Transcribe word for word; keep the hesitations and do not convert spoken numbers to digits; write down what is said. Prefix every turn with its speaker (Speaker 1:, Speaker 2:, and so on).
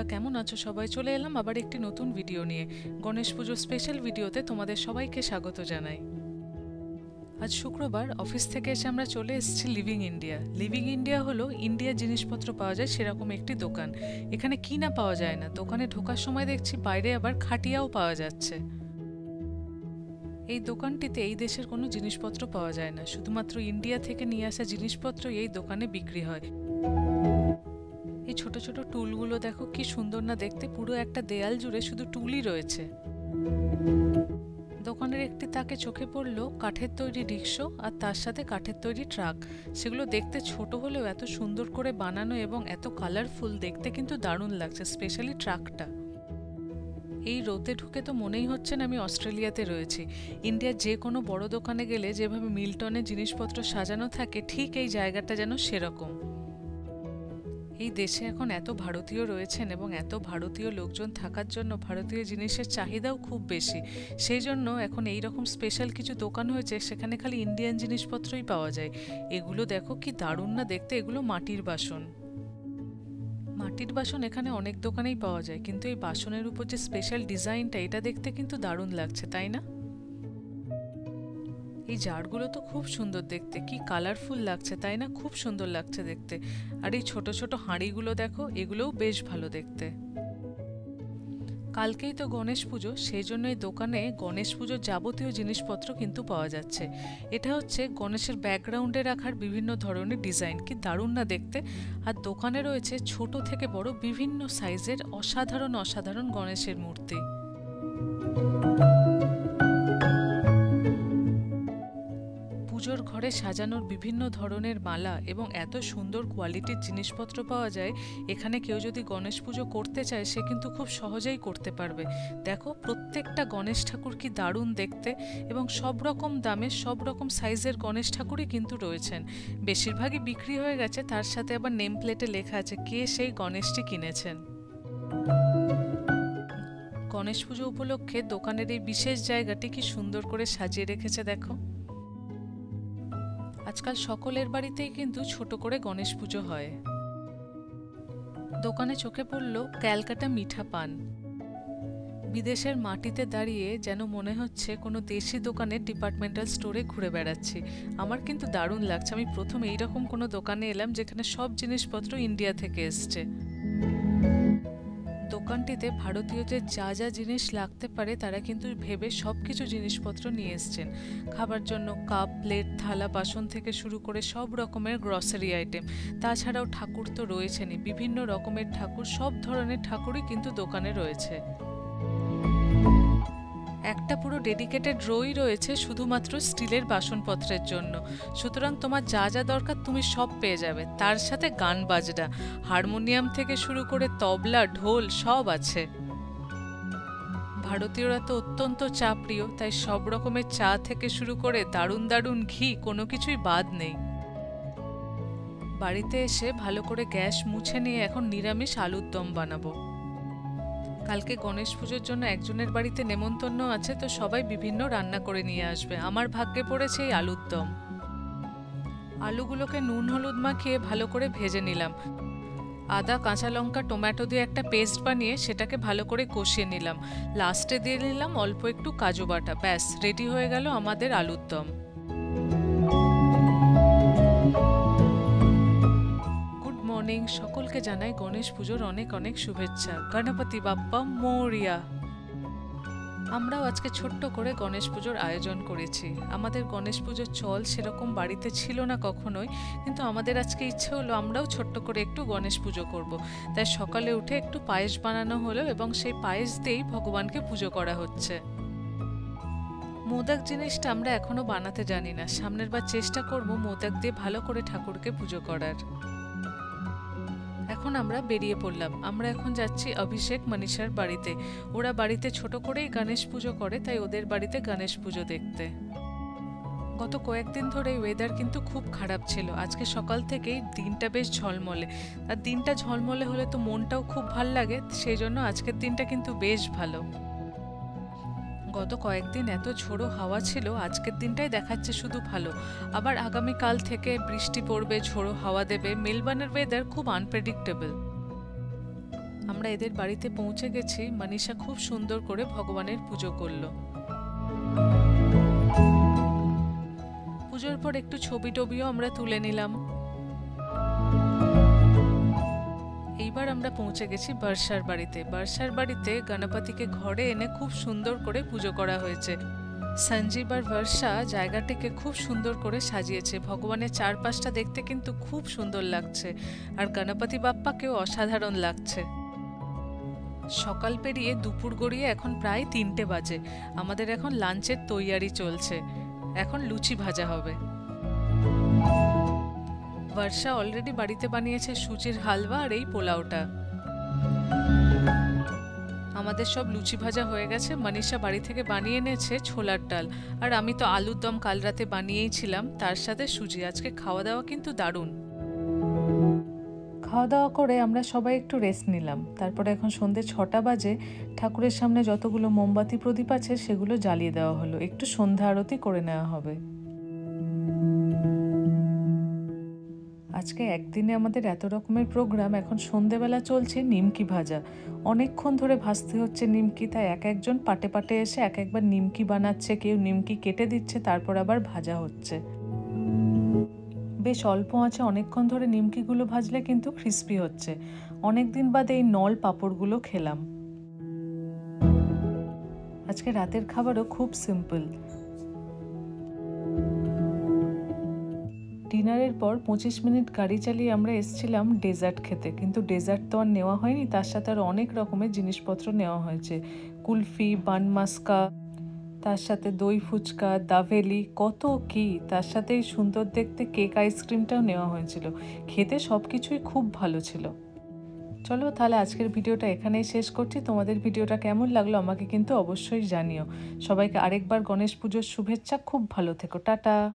Speaker 1: কেমন আছো সবাই? চলে এলাম আবার একটি নতুন ভিডিও নিয়ে। গণেশ পুজোর স্পেশাল ভিডিওতে তোমাদের সবাইকে স্বাগত জানাই। আজ শুক্রবার অফিস থেকে এসে আমরা চলে এসেছি লিভিং ইন্ডিয়া। লিভিং ইন্ডিয়া হলো ইন্ডিয়া জিনিসপত্র পাওয়া যায় সেরকম একটি দোকান। এখানে কি না পাওয়া যায় না, দোকানে ঢোকার সময় দেখছি বাইরে আবার খাটিয়াও পাওয়া যাচ্ছে। এই দোকানটিতে এই দেশের কোনো জিনিসপত্র পাওয়া যায় না, শুধুমাত্র ইন্ডিয়া থেকে নিয়ে আসা জিনিসপত্র এই দোকানে বিক্রি হয়। এই ছোট ছোট টুলগুলো দেখো কি সুন্দর না দেখতে, পুরো একটা দেয়াল জুড়ে শুধু টুলই রয়েছে। দোকানের একটি তাকে চোখে পড়লো কাঠের তৈরি রিক্সো আর তার সাথে কাঠের তৈরি ট্রাক। সেগুলো দেখতে ছোট হলেও এত সুন্দর করে বানানো এবং এত কালারফুল, দেখতে কিন্তু দারুণ লাগছে, স্পেশালি ট্রাকটা। এই রোদে ঢুকে তো মনেই হচ্ছে না আমি অস্ট্রেলিয়াতে রয়েছি। ইন্ডিয়ার যে কোনো বড় দোকানে গেলে যেভাবে মিল্টনে জিনিসপত্র সাজানো থাকে, ঠিক এই জায়গাটা যেন সেরকম। এই দেশে এখন এত ভারতীয় রয়েছেন এবং এত ভারতীয় লোকজন থাকার জন্য ভারতীয় জিনিসের চাহিদাও খুব বেশি। সেই জন্য এখন এই রকম স্পেশাল কিছু দোকান হয়েছে, সেখানে খালি ইন্ডিয়ান জিনিসপত্রই পাওয়া যায়। এগুলো দেখো কি দারুণ না দেখতে, এগুলো মাটির বাসন। মাটির বাসন এখানে অনেক দোকানেই পাওয়া যায়, কিন্তু এই বাসনের উপর যে স্পেশাল ডিজাইনটা, এটা দেখতে কিন্তু দারুণ লাগছে, তাই না? এই জারগুলো তো খুব সুন্দর দেখতে, কি কালারফুল লাগছে তাই না? খুব সুন্দর লাগছে দেখতে। আর এই ছোট ছোট হাঁড়িগুলো দেখো, এগুলোও বেশ ভালো দেখতে। কালকেই তো গণেশ পুজো, সেই জন্য এই দোকানে গণেশ পুজোর যাবতীয় জিনিসপত্র কিন্তু পাওয়া যাচ্ছে। এটা হচ্ছে গণেশের ব্যাকগ্রাউন্ডে রাখার বিভিন্ন ধরনের ডিজাইন, কি দারুণ না দেখতে। আর দোকানে রয়েছে ছোট থেকে বড় বিভিন্ন সাইজের অসাধারণ অসাধারণ গণেশের মূর্তি। পুজোর ঘরে সাজানোর বিভিন্ন ধরনের মালা এবং এত সুন্দর কোয়ালিটির জিনিসপত্র পাওয়া যায়। এখানে কেউ যদি গণেশ পুজো করতে চায়, সে কিন্তু খুব সহজেই করতে পারবে। দেখো প্রত্যেকটা গণেশ ঠাকুর কি দারুণ দেখতে, এবং সব রকম দামে সব রকম সাইজের গণেশ ঠাকুরই কিন্তু রয়েছেন। বেশিরভাগই বিক্রি হয়ে গেছে, তার সাথে আবার নেম প্লেটে লেখা আছে কে সেই গণেশটি কিনেছেন। গণেশ পুজো উপলক্ষে দোকানের এই বিশেষ জায়গাটি কি সুন্দর করে সাজিয়ে রেখেছে দেখো। আজকাল সকলের বাড়িতেই কিন্তু ছোট করে গণেশ পুজো হয়। দোকানে চোখে পড়ল ক্যালকাটা মিঠা পান। বিদেশের মাটিতে দাঁড়িয়ে যেন মনে হচ্ছে কোনো দেশি দোকানের ডিপার্টমেন্টাল স্টোরে ঘুরে বেড়াচ্ছি। আমার কিন্তু দারুণ লাগছে। আমি প্রথম এইরকম কোনো দোকানে এলাম যেখানে সব জিনিসপত্র ইন্ডিয়া থেকে এসছে। দোকানটিতে ভারতীয়দের যা যা জিনিস লাগতে পারে তারা কিন্তু ভেবে সব কিছু জিনিসপত্র নিয়ে এসছেন। খাবার জন্য কাপ, প্লেট, থালা, বাসন থেকে শুরু করে সব রকমের গ্রসারি আইটেম। তাছাড়াও ঠাকুর তো রয়েছেনই, বিভিন্ন রকমের ঠাকুর, সব ধরনের ঠাকুরই কিন্তু দোকানে রয়েছে। একটা পুরো ডেডিকেটেড রোই রয়েছে শুধুমাত্র স্টিলের বাসনপত্রের জন্য। সুতরাং তোমার যা যা দরকার তুমি সব পেয়ে যাবে। তার সাথে গান বাজনা, হারমোনিয়াম থেকে শুরু করে তবলা, ঢোল সব আছে। ভারতীয়রা তো অত্যন্ত চা প্রিয়, তাই সব রকমের চা থেকে শুরু করে দারুণ দারুণ ঘি, কোনো কিছুই বাদ নেই। বাড়িতে এসে ভালো করে গ্যাস মুছে নিয়ে এখন নিরামিষ আলুর দম বানাবো। কালকে গণেশ পুজোর জন্য একজনের বাড়িতে নেমন্তন্ন আছে, তো সবাই বিভিন্ন রান্না করে নিয়ে আসবে। আমার ভাগ্যে পড়েছে এই আলুর দম। আলুগুলোকে নুন হলুদ মাখিয়ে ভালো করে ভেজে নিলাম। আদা, কাঁচা লঙ্কা, টমেটো দিয়ে একটা পেস্ট বানিয়ে সেটাকে ভালো করে কষিয়ে নিলাম। লাস্টে দিয়ে নিলাম অল্প একটু কাজু বাটা। ব্যাস রেডি হয়ে গেল আমাদের আলুর দম। মর্নিং, সকলকে জানাই গণেশ পুজোর অনেক অনেক শুভেচ্ছা। গণপতি বাপ্পা মোরিয়া। আমরাও আজকে ছোট্ট করে গণেশ পুজোর আয়োজন করেছি। আমাদের গণেশ পুজোর চল সেরকম বাড়িতে ছিল না কখনোই, কিন্তু আমাদের আজকে ইচ্ছে হলো আমরাও ছোট্ট করে একটু গণেশ পুজো করব। তাই সকালে উঠে একটু পায়েস বানানো হলো এবং সেই পায়েস দিয়েই ভগবানকে পুজো করা হচ্ছে। মোদক জিনিসটা আমরা এখনো বানাতে জানি না, সামনের বার চেষ্টা করব মোদক দিয়ে ভালো করে ঠাকুরকে পুজো করার। এখন আমরা বেরিয়ে পড়লাম। আমরা এখন যাচ্ছি অভিষেক মনীষার বাড়িতে। ওরা বাড়িতে ছোট করেই গণেশ পুজো করে, তাই ওদের বাড়িতে গণেশ পুজো দেখতে। গত কয়েকদিন ধরে ওয়েদার কিন্তু খুব খারাপ ছিল। আজকে সকাল থেকেই দিনটা বেশ ঝলমলে, আর দিনটা ঝলমলে হলে তো মনটাও খুব ভাল লাগে, সেই জন্য আজকের দিনটা কিন্তু বেশ ভালো। গত কয়েকদিন এত ঝোড়ো হাওয়া ছিল, আজকের দিনটাই দেখাচ্ছে শুধু ভালো। আবার আগামীকাল থেকে বৃষ্টি পড়বে, ঝোড়ো হাওয়া দেবে। মেলবার্নের ওয়েদার খুব আনপ্রেডিক্টেবল। আমরা এদের বাড়িতে পৌঁছে গেছি। মনীষা খুব সুন্দর করে ভগবানের পুজো করলো। পুজোর পর একটু ছবি টবিও আমরা তুলে নিলাম। এইবার আমরা পৌঁছে গেছি বর্ষার বাড়িতে। বর্ষার বাড়িতে গণপতিকে ঘরে এনে খুব সুন্দর করে পুজো করা হয়েছে। সঞ্জীব আর বর্ষা জায়গাটিকে খুব সুন্দর করে সাজিয়েছে। ভগবানের চারপাশটা দেখতে কিন্তু খুব সুন্দর লাগছে, আর গণপতি বাপ্পাকেও অসাধারণ লাগছে। সকাল পেরিয়ে দুপুর গড়িয়ে এখন প্রায় তিনটে বাজে। আমাদের এখন লাঞ্চের তৈয়ারি চলছে। এখন লুচি ভাজা হবে। বর্ষা অলরেডি বাড়িতে বানিয়েছে সুজির হালুয়া আর এই পোলাওটা। আমাদের সব লুচি ভাজা হয়ে গেছে। মনীষা বাড়ি থেকে বানিয়ে এনেছে ছোলার ডাল, আর আমি তো আলুর দম কাল রাতে বানিয়েই ছিলাম, তার সাথে সুজি। আজকে খাওয়া দাওয়া কিন্তু দারুণ। খাওয়া দাওয়া করে আমরা সবাই একটু রেস্ট নিলাম। তারপরে এখন সন্ধ্যে ছটা বাজে। ঠাকুরের সামনে যতগুলো মোমবাতি প্রদীপ আছে সেগুলো জ্বালিয়ে দেওয়া হলো। একটু সন্ধ্যা আরতি করে নেওয়া হবে। আজকে একদিনে আমাদের এত রকমের প্রোগ্রাম। এখন সন্ধেবেলা চলছে নিমকি ভাজা। অনেকক্ষণ ধরে ভাজতে হচ্ছে নিমকি, তাই এক একজন পাটে পাটে এসে এক একবার নিমকি বানাচ্ছে, কেউ নিমকি কেটে দিচ্ছে, তারপর আবার ভাজা হচ্ছে। বেশ অল্প আঁচে অনেকক্ষণ ধরে নিমকিগুলো ভাজলে কিন্তু ক্রিস্পি হচ্ছে। অনেকদিন বাদে এই নল পাঁপড়গুলো খেলাম। আজকে রাতের খাবারও খুব সিম্পল। ডিনারের পর পঁচিশ মিনিট গাড়ি চালিয়ে আমরা এসেছিলাম ডেজার্ট খেতে, কিন্তু ডেজার্ট তো আর নেওয়া হয়নি। তার সাথে আর অনেক রকমের জিনিসপত্র নেওয়া হয়েছে। কুলফি, বান মাস্কা, তার সাথে দই ফুচকা, দাভেলি, কত কি। তার সাথে এই সুন্দর দেখতে কেক আইসক্রিমটাও নেওয়া হয়েছিল। খেতে সব কিছুই খুব ভালো ছিল। চলো তাহলে আজকের ভিডিওটা এখানেই শেষ করছি। তোমাদের ভিডিওটা কেমন লাগলো আমাকে কিন্তু অবশ্যই জানিও। সবাইকে আরেকবার গণেশ পুজোর শুভেচ্ছা। খুব ভালো থেকো। টাটা।